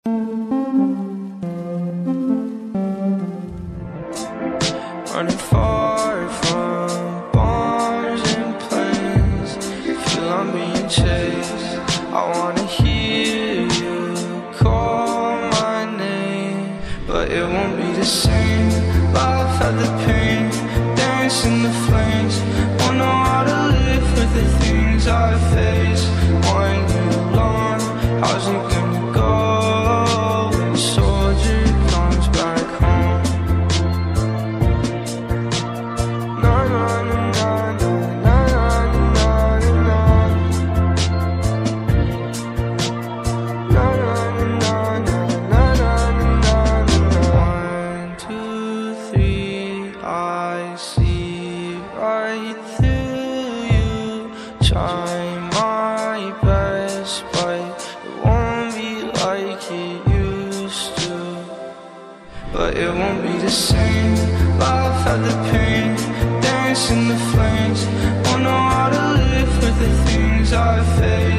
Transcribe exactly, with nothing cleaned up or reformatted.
Running far from bombs and planes, feel I'm being chased. I wanna hear you call my name, but it won't be the same. Laugh at the pain, dance in the flames. Won't know how to live with the things I face. One year long, how's it gonna go when the soldier comes back home? Na na na na na na na na. Na na na na na na na. One, two, three, I see right through you. Try my best, but it won't be like it used to. But it won't be the same. Laugh at the pain, dance in the flames. Won't know how to live with the things I face.